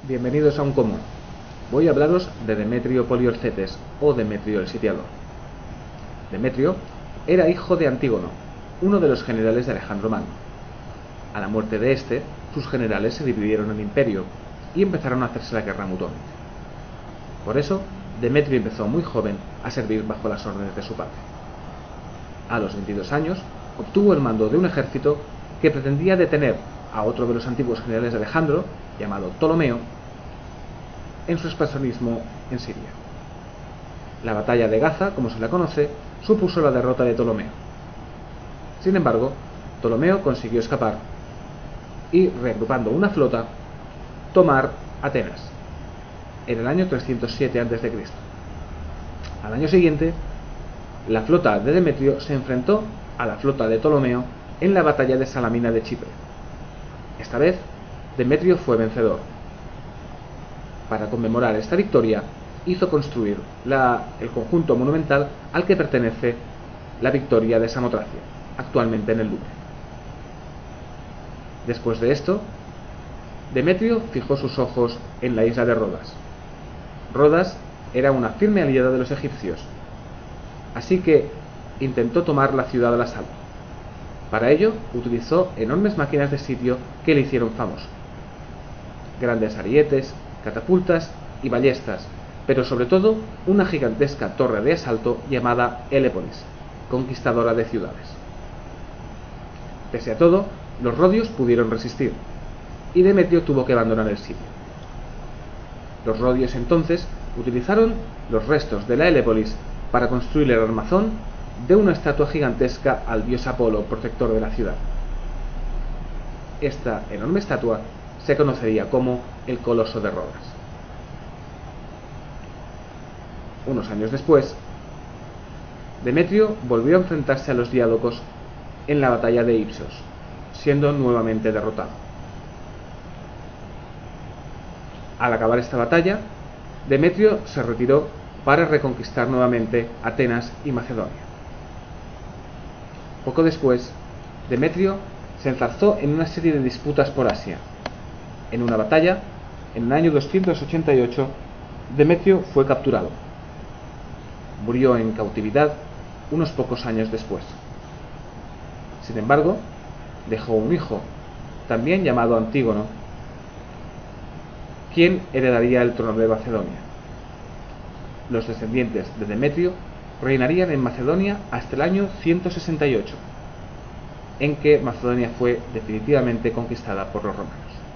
Bienvenidos a Un Común. Voy a hablaros de Demetrio Poliorcetes o Demetrio el Sitiador. Demetrio era hijo de Antígono, uno de los generales de Alejandro Magno. A la muerte de este, sus generales se dividieron en imperio y empezaron a hacerse la guerra mutuamente. Por eso, Demetrio empezó muy joven a servir bajo las órdenes de su padre. A los 22 años, obtuvo el mando de un ejército que pretendía detener a otro de los antiguos generales de Alejandro, llamado Ptolomeo, en su expansionismo en Siria. La batalla de Gaza, como se la conoce, supuso la derrota de Ptolomeo. Sin embargo, Ptolomeo consiguió escapar y, reagrupando una flota, tomar Atenas en el año 307 a.C. Al año siguiente, la flota de Demetrio se enfrentó a la flota de Ptolomeo en la batalla de Salamina de Chipre. Esta vez, Demetrio fue vencedor. Para conmemorar esta victoria, hizo construir el conjunto monumental al que pertenece la victoria de Samotracia, actualmente en el Louvre. Después de esto, Demetrio fijó sus ojos en la isla de Rodas. Rodas era una firme aliada de los egipcios, así que intentó tomar la ciudad al asalto. Para ello, utilizó enormes máquinas de sitio que le hicieron famoso. Grandes arietes, catapultas y ballestas, pero sobre todo una gigantesca torre de asalto llamada Helépolis, conquistadora de ciudades. Pese a todo, los rodios pudieron resistir, y Demetrio tuvo que abandonar el sitio. Los rodios entonces utilizaron los restos de la Helépolis para construir el armazón de una estatua gigantesca al dios Apolo, protector de la ciudad. Esta enorme estatua se conocería como el Coloso de Rodas. Unos años después, Demetrio volvió a enfrentarse a los diádocos en la batalla de Ipsos, siendo nuevamente derrotado. Al acabar esta batalla, Demetrio se retiró para reconquistar nuevamente Atenas y Macedonia. Poco después, Demetrio se enzarzó en una serie de disputas por Asia. En una batalla, en el año 288, Demetrio fue capturado. Murió en cautividad unos pocos años después. Sin embargo, dejó un hijo, también llamado Antígono, quien heredaría el trono de Macedonia. Los descendientes de Demetrio reinarían en Macedonia hasta el año 168, en que Macedonia fue definitivamente conquistada por los romanos.